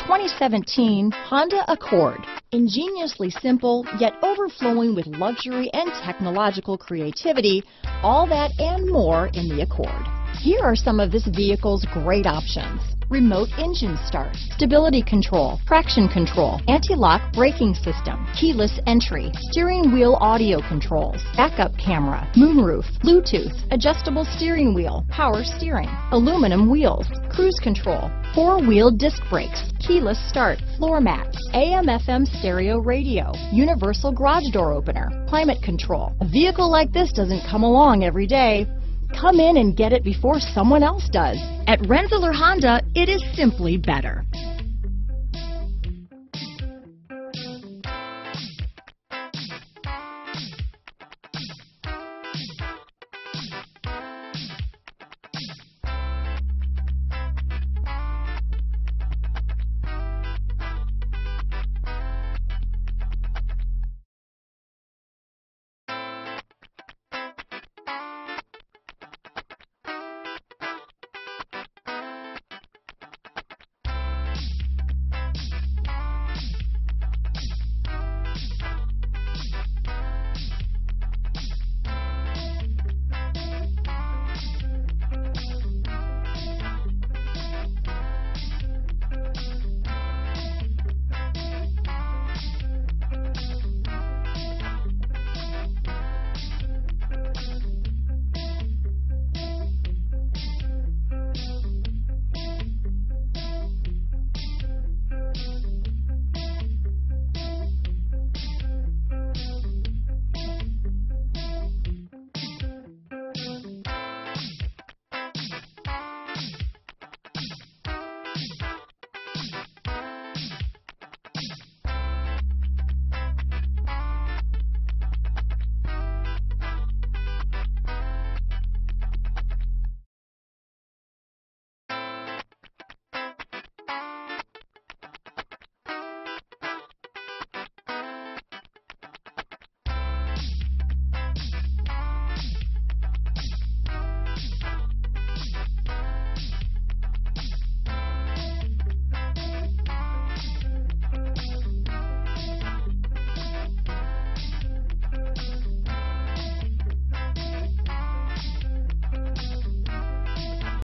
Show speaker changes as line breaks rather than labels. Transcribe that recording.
2017 Honda Accord. Ingeniously simple, yet overflowing with luxury and technological creativity, all that and more in the Accord. Here are some of this vehicle's great options: remote engine start, stability control, traction control, anti-lock braking system, keyless entry, steering wheel audio controls, backup camera, moonroof, Bluetooth, adjustable steering wheel, power steering, aluminum wheels, cruise control, four-wheel disc brakes, keyless start, floor mats, AM/FM stereo radio, universal garage door opener, climate control. A vehicle like this doesn't come along every day. Come in and get it before someone else does. At Rensselaer Honda, it is simply better.